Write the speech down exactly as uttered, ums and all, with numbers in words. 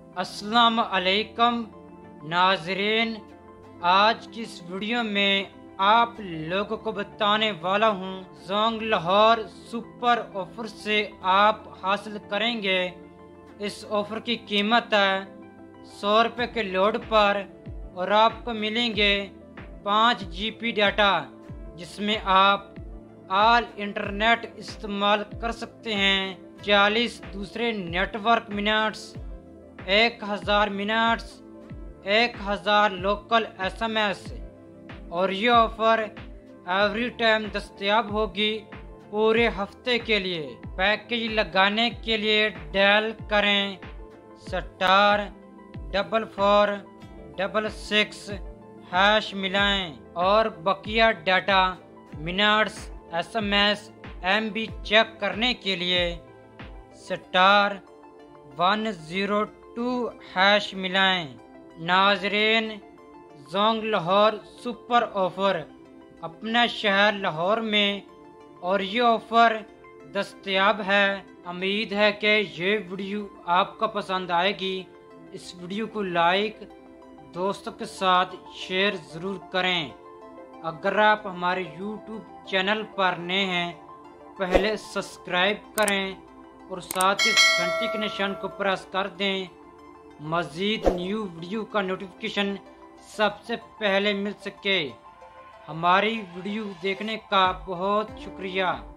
अस्सलाम अलैकुम नाजरीन, आज की इस वीडियो में आप लोगों को बताने वाला हूँ जोंग लाहौर सुपर ऑफर से आप हासिल करेंगे। इस ऑफर की कीमत है सौ रुपये के लोड पर और आपको मिलेंगे पाँच जी बी डाटा, जिसमें आप ऑल इंटरनेट इस्तेमाल कर सकते हैं। चालीस दूसरे नेटवर्क मिनट्स, एक हज़ार मिनट्स, एक हज़ार लोकल एसएमएस और ये ऑफ़र एवरी टाइम दस्तयाब होगी पूरे हफ्ते के लिए। पैकेज लगाने के लिए डायल करें star double four double six hash मिलाएं और बकिया data minutes SMS MB check करने के लिए star one zero two hash मिलाएं। नाजरीन, जोंग लाहौर सुपर ऑफ़र अपना शहर लाहौर में और ये ऑफ़र दस्तयाब है। उम्मीद है कि ये वीडियो आपको पसंद आएगी। इस वीडियो को लाइक दोस्तों के साथ शेयर ज़रूर करें। अगर आप हमारे यूट्यूब चैनल पर नए हैं, पहले सब्सक्राइब करें और साथ ही घंटी के निशान को प्रेस कर दें। मज़ीद न्यू वीडियो का नोटिफिकेशन सबसे पहले मिल सके। हमारी वीडियो देखने का बहुत शुक्रिया।